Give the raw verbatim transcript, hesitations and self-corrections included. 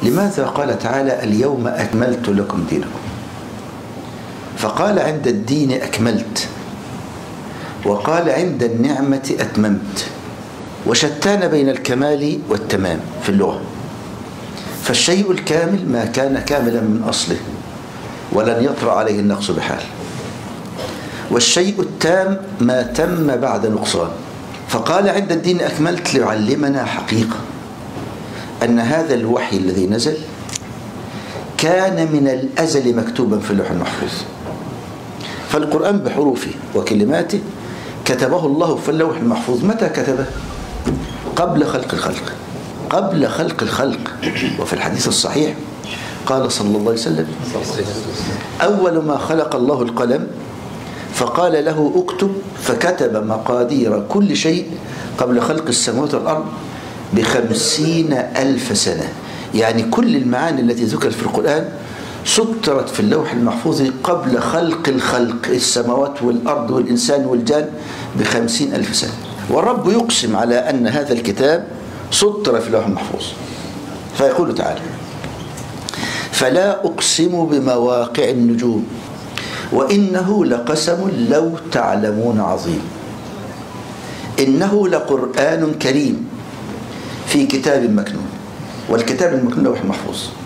لماذا قال تعالى اليوم أكملت لكم دينكم؟ فقال عند الدين أكملت، وقال عند النعمة أتممت، وشتان بين الكمال والتمام في اللغة. فالشيء الكامل ما كان كاملا من أصله ولن يطرأ عليه النقص بحال، والشيء التام ما تم بعد نقصان. فقال عند الدين أكملت ليعلمنا حقيقة أن هذا الوحي الذي نزل كان من الأزل مكتوبا في اللوح المحفوظ. فالقرآن بحروفه وكلماته كتبه الله في اللوح المحفوظ. متى كتبه؟ قبل خلق الخلق، قبل خلق الخلق. وفي الحديث الصحيح قال صلى الله عليه وسلم: أول ما خلق الله القلم فقال له اكتب، فكتب مقادير كل شيء قبل خلق السماوات والأرض بخمسين ألف سنة. يعني كل المعاني التي ذكرت في القرآن سطرت في اللوح المحفوظ قبل خلق الخلق، السماوات والأرض والإنسان والجان، بخمسين ألف سنة. والرب يقسم على أن هذا الكتاب سطر في اللوح المحفوظ، فيقول تعالى: فلا أقسم بمواقع النجوم وإنه لقسم لو تعلمون عظيم، إنه لقرآن كريم في كتاب مكنون. والكتاب المكنون لوح المحفوظ.